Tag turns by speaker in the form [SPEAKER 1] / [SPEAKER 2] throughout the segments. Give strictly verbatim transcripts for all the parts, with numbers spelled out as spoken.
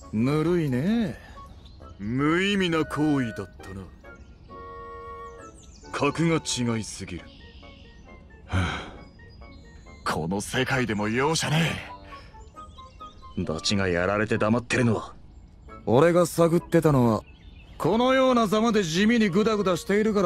[SPEAKER 1] ぬるいね。
[SPEAKER 2] 無意味な行為だったな。格が違いすぎる。
[SPEAKER 1] この世界でも容赦ねえ。ダチがやられて黙ってるのは、俺が探ってたのはこのようなざまで地味にグダグダしているから。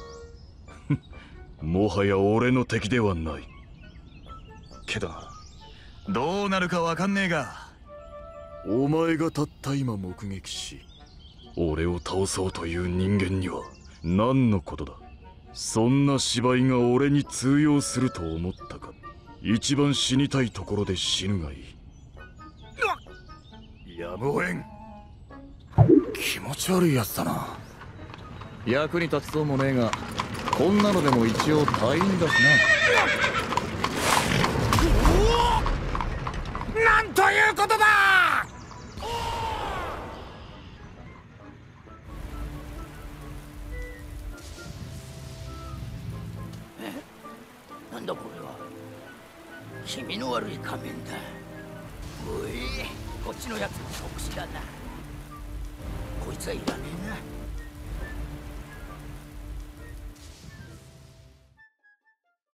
[SPEAKER 2] もはや俺の敵ではない。
[SPEAKER 1] けどどうなるかわかんねえが、
[SPEAKER 2] お前がたった今目撃し俺を倒そうという人間には何のことだ。そんな芝居が俺に通用すると思ったか。一番死にたいところで死ぬがいい。やむをえん。
[SPEAKER 1] 気持ち悪いやつだな。役に立ちそうもねえが、こんなのでも一応隊員だしな。なんということだ。
[SPEAKER 3] なんだこれは。気味の悪い仮面だ。おい、こっちのやつ特殊だな。こいつはいらねえな。